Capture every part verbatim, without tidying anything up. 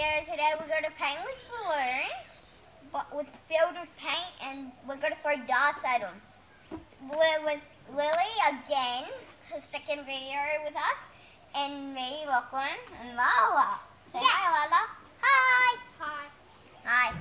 video today. We're going to paint with balloons, but with filled with paint, and we're going to throw darts at them. We're with Lily again, her second video with us, and me, Lachlan, and Lala. Say yeah. Hi, Lala. Hi. Hi. Hi.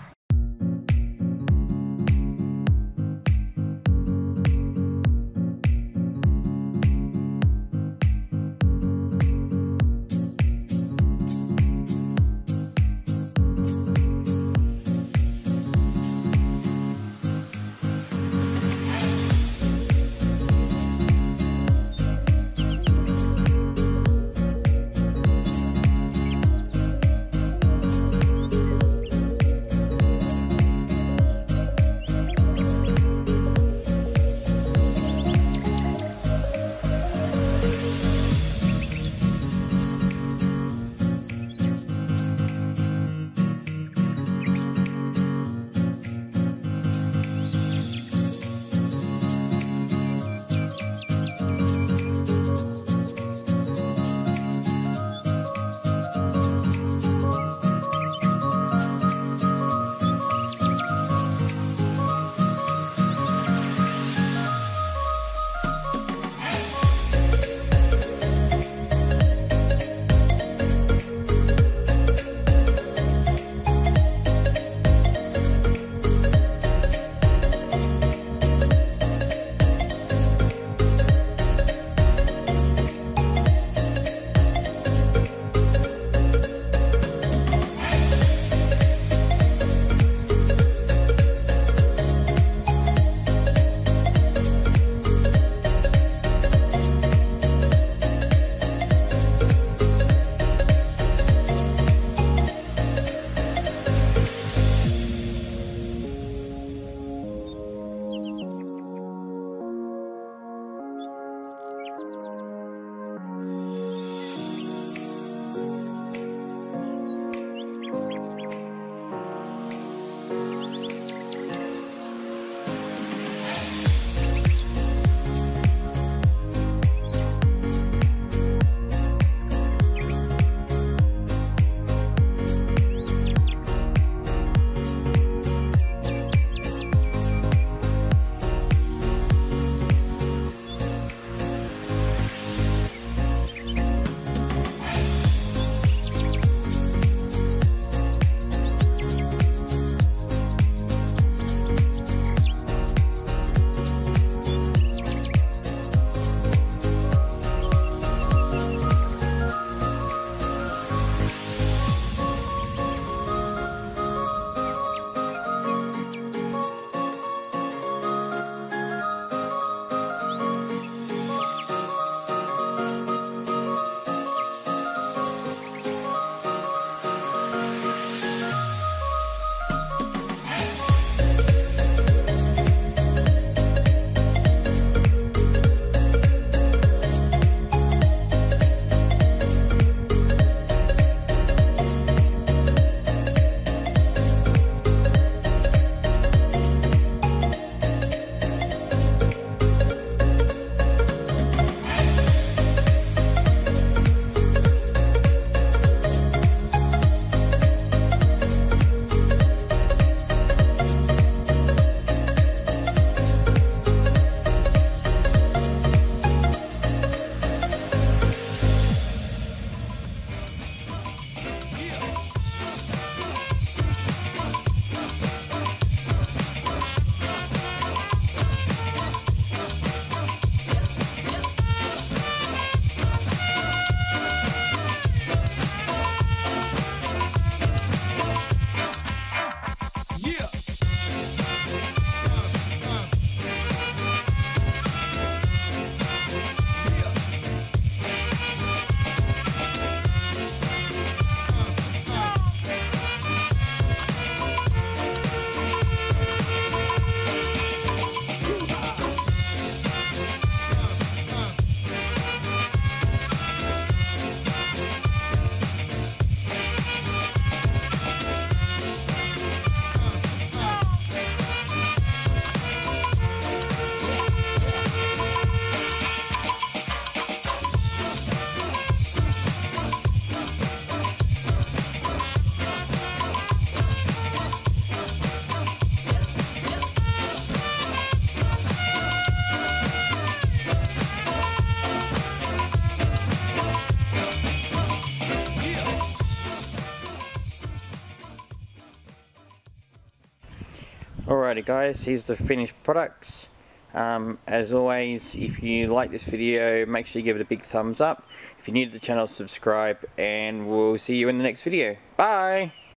Alrighty guys, here's the finished products. Um, as always, if you like this video, make sure you give it a big thumbs up. If you're new to the channel, subscribe, and we'll see you in the next video. Bye!